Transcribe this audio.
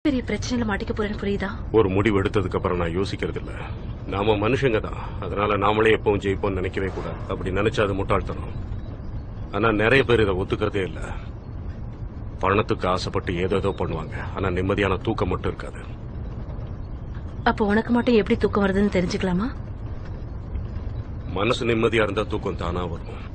பெரிய பிரச்சனையில மாட்டிக்க போறேன்னு புரியுதா? ஒரு முடிவு எடுத்ததுக்கு அப்புறம் நான் யோசிக்கிறது இல்ல. நாம மனுஷங்க தான், அதனால நாமளே எப்பவும் ஜெயிப்போம் நினைக்கவே கூடாது. அப்படி நினைச்சா அது முட்டாள்தனம். ஆனா நிறைய பேர் இதை ஒத்துக்கிறதே இல்ல. பணத்துக்கு ஆசைப்பட்டு ஏதோ பண்ணுவாங்க, ஆனா நிம்மதியான தூக்கம் மட்டும் இருக்காது. அப்போ உனக்கு மட்டும் எப்படி தூக்கம் வருதுன்னு தெரிஞ்சுக்கலாமா? மனசு நிம்மதியா இருந்தா தூக்கம் தானா வரும்.